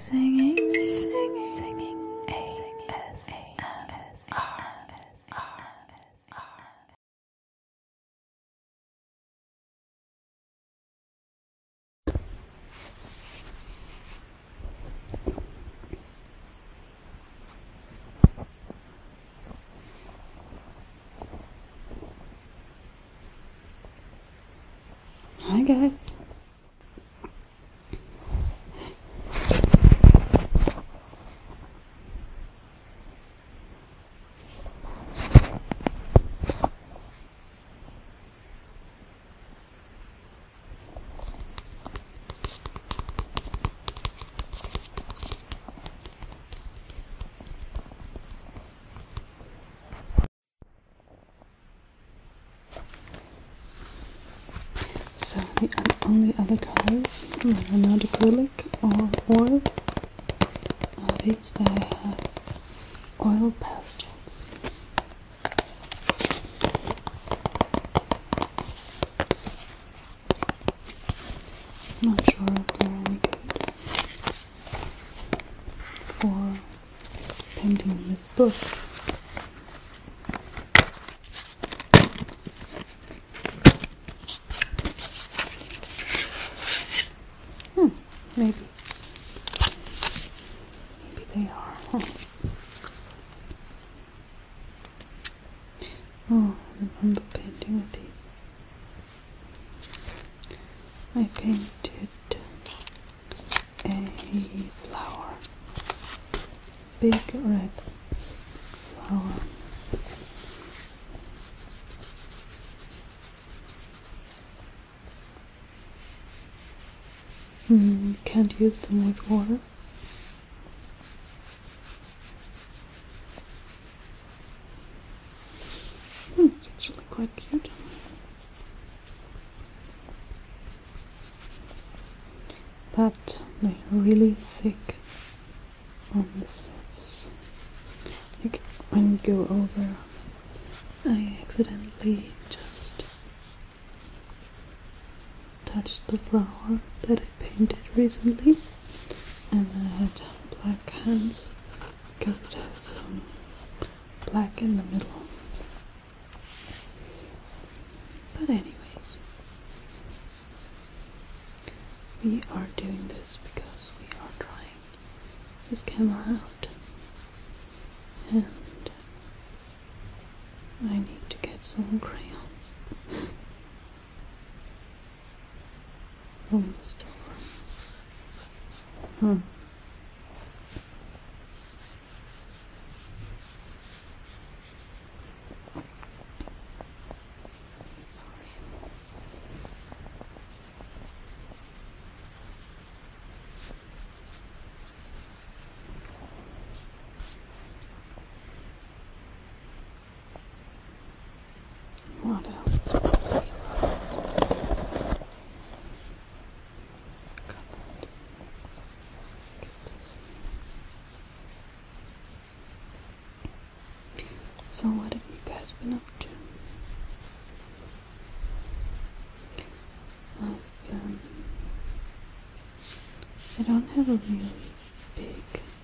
Singing ASMR. Hi guys. So the only other colors that are not acrylic or oil are these that I have oil pastels. Not sure if they're any good for painting this book. Maybe they are. Oh, I remember painting with these. I painted a flower, big red flower. You can't use them with water. It's actually quite cute. But they're really thick on the surface. Like when you go over, I accidentally just touched the flower that I painted recently, and I had black hands because it has some black in the middle. But anyways, we are doing this because we are trying this camera out, and I need to get some crayons from the store. Sorry. What else? So what have you guys been up to? I don't have a really big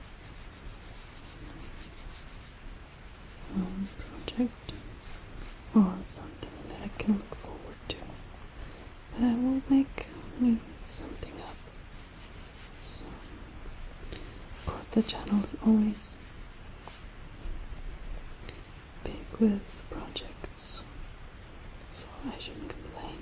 project or something that I can look forward to, but I will make something up. So, of course, the channel is always big with projects, so I shouldn't complain.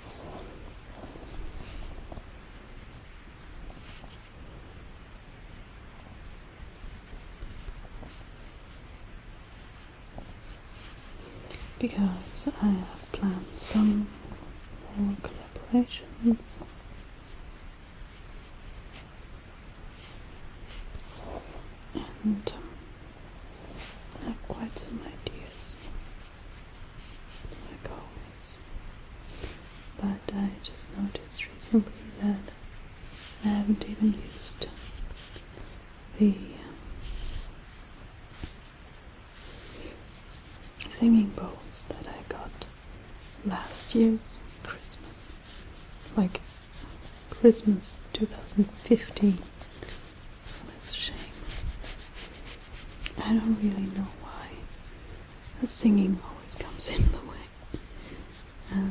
Because I have planned some more collaborations. And I have quite some ideas, like always. But I just noticed recently that I haven't even used the singing bowls that I got last year's Christmas, like Christmas 2015. I don't really know why the singing always comes in the way. And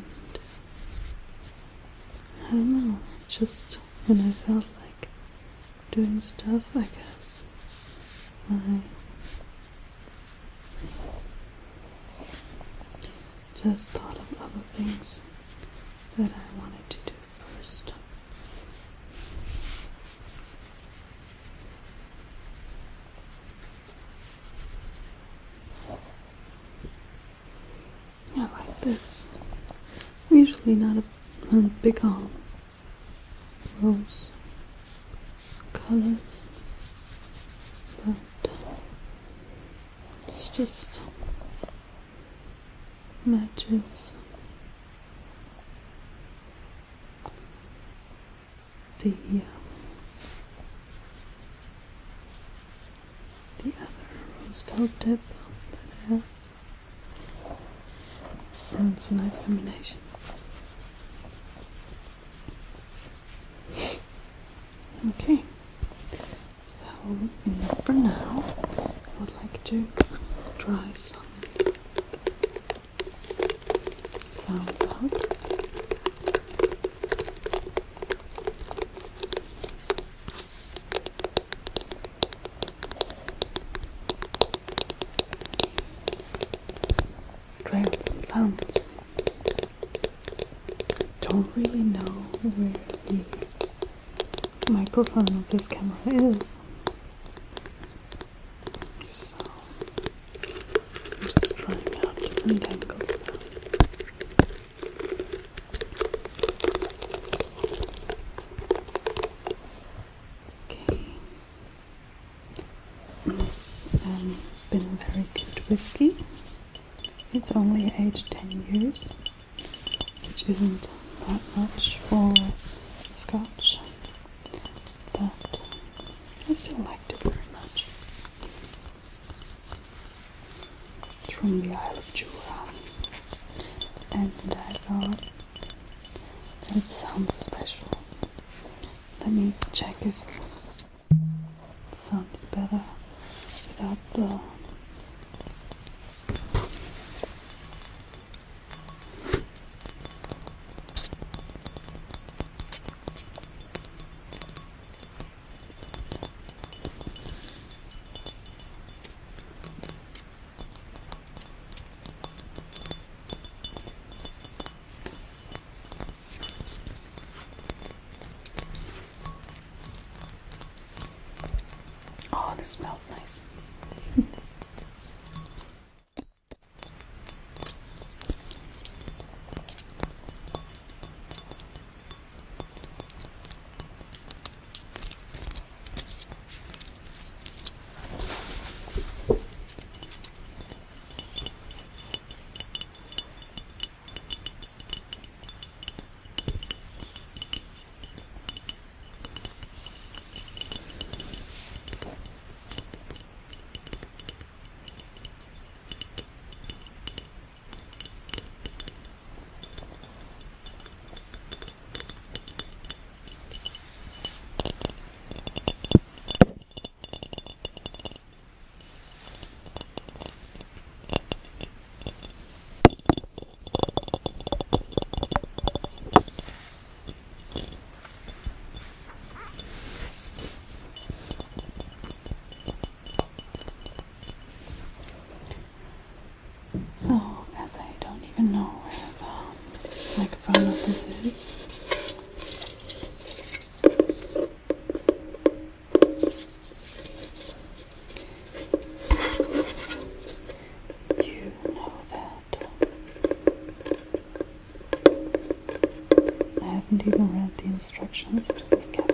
I don't know, just when I felt like doing stuff, I guess I just thought of other things that I wanted to do first. I like this. I'm usually not a big on rose colors, but it's just matches the other rose felt tip that I have, and it's a nice combination. Okay, so for now I would like to try some sounds out. Try out some sounds. Don't really know where the microphone of this camera is, so I'm just trying out different angles. Okay, this has been a very good whiskey. It's only aged 10 years, which isn't that much for Scotch, but I still liked it very much. It's from the Isle of Jura, and I thought that it sounds special. Let me check if it sounded better without the Oh, this smells nice. So, as I don't even know where the microphone of this is, you know that I haven't even read the instructions to this camera.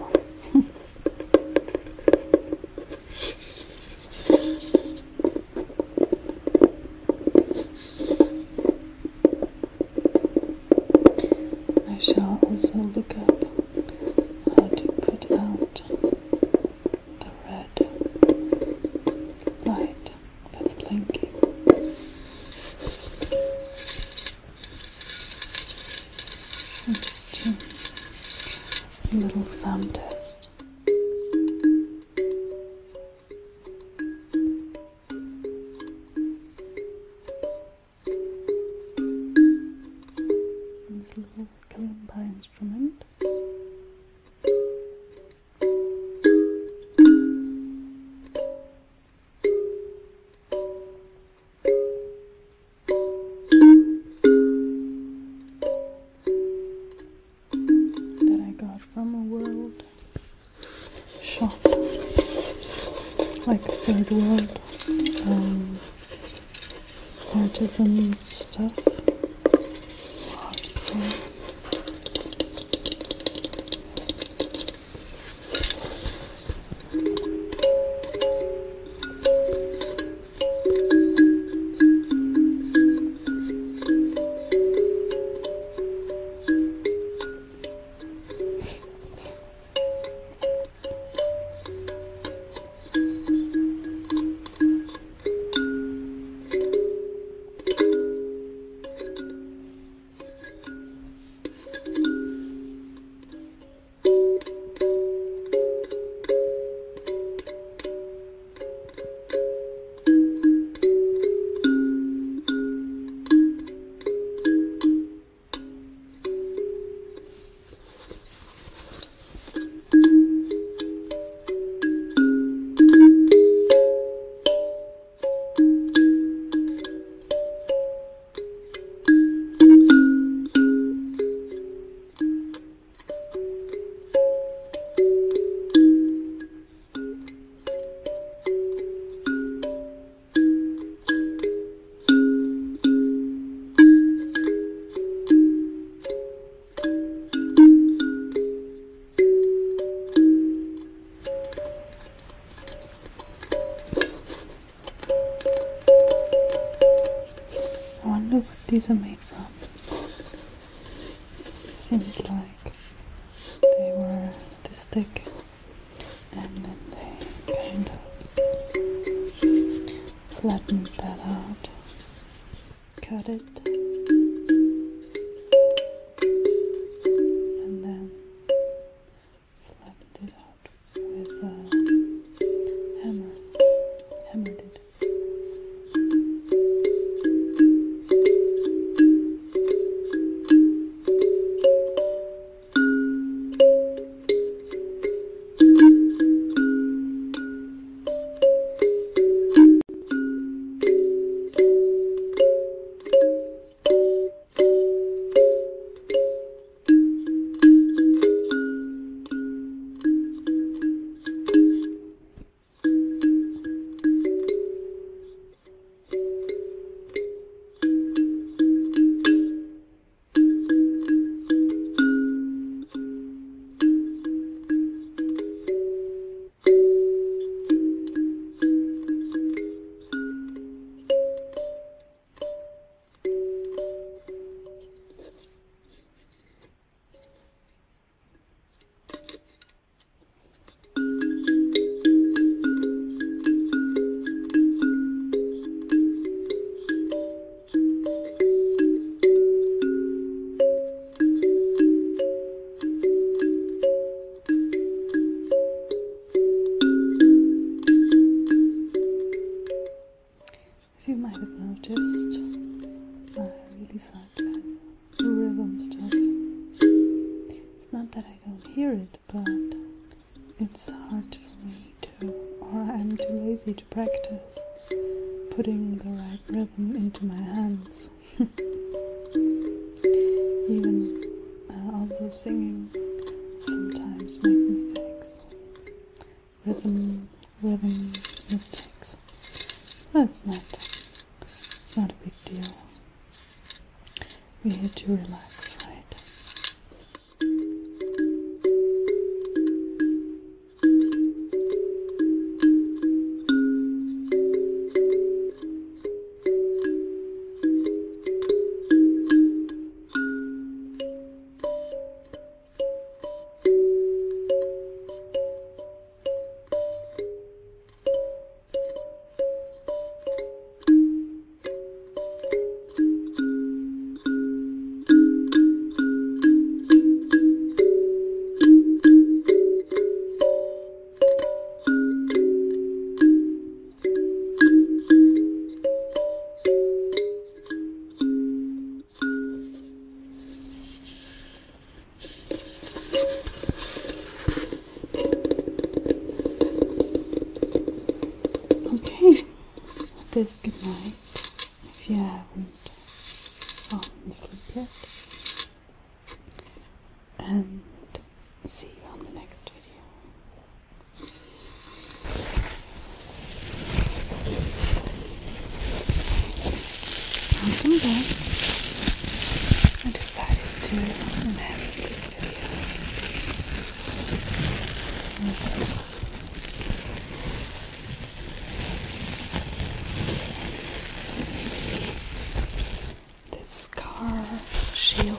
I shall also look up how to put out the red light that's blinking. And just a little sound test. third world artisan stuff. So, I wonder what these are made from. Seems like they were this thick and then they kind of flattened that out, cut it, and then flattened it out with a hammer, hammered it. As you might have noticed, I really suck at rhythm stuff. It's not that I don't hear it, but it's hard for me to, or I'm too lazy to practice putting the right rhythm into my hands. Even also singing, sometimes make mistakes. Rhythm mistakes. That's not a big deal. We're here to relax, right? Okay, this good night if you haven't fallen asleep yet, and see you on the next video. to enhance this video. This car shield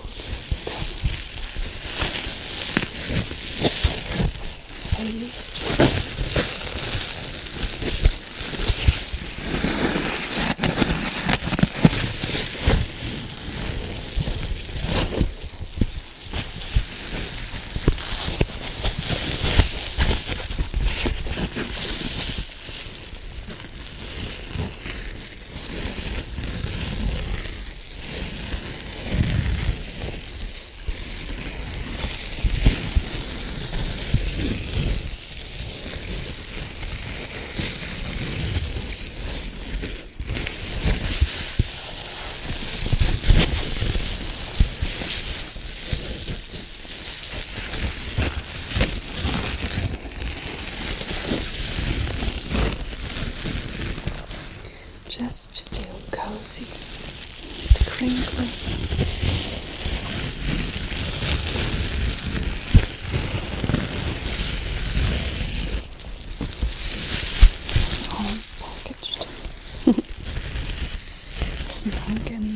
that I used. Just to feel cozy and crinkly. All packaged. Snug and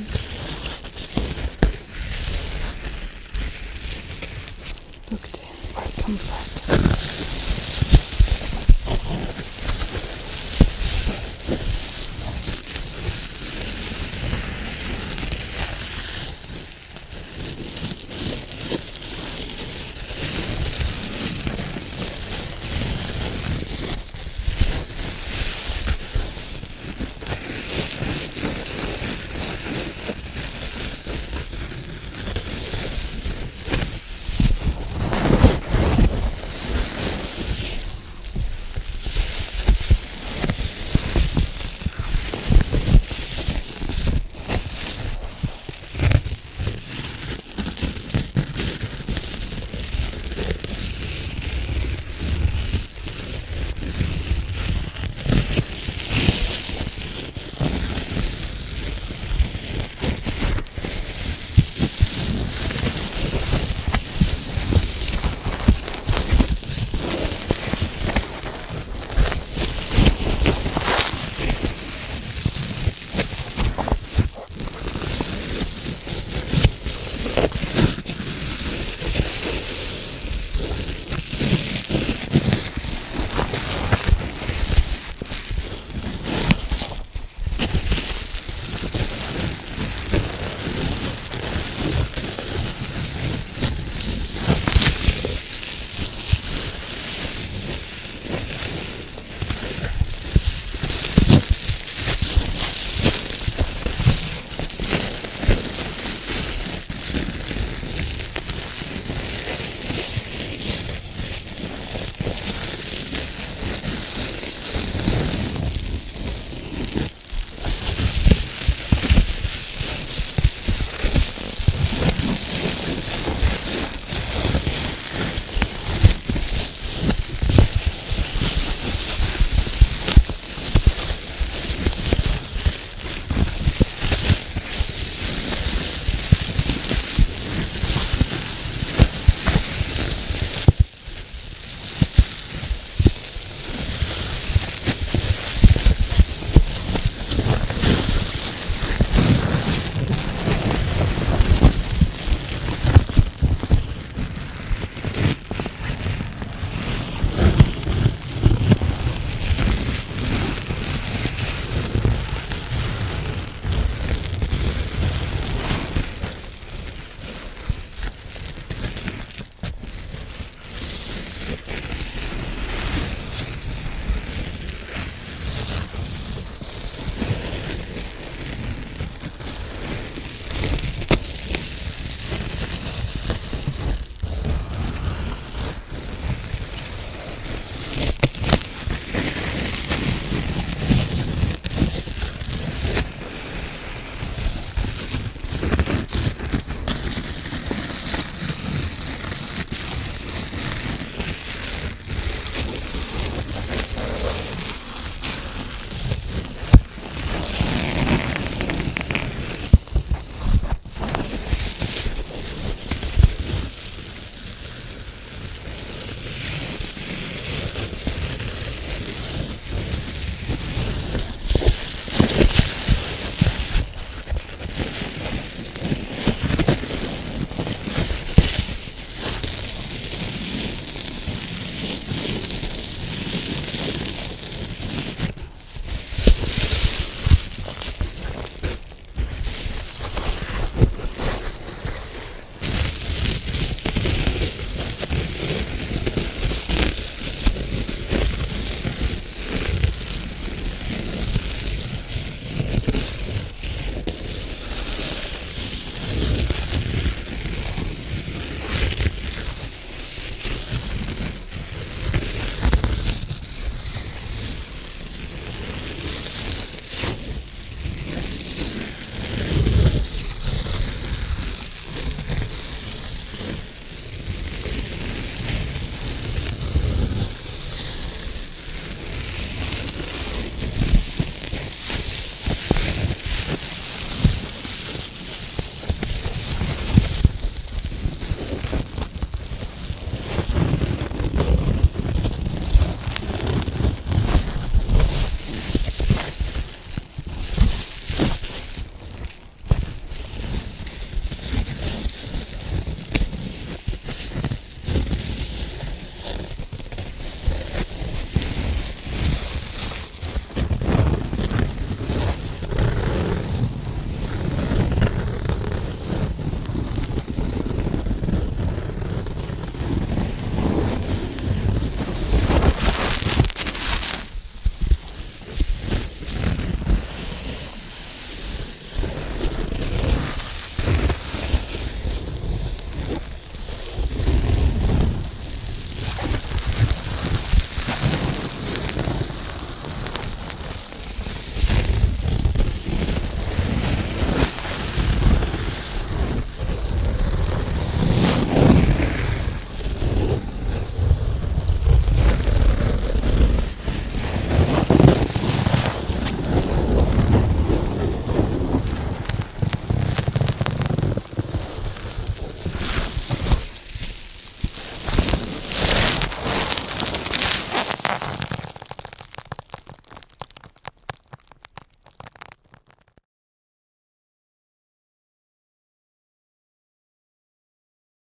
looked in for comfort.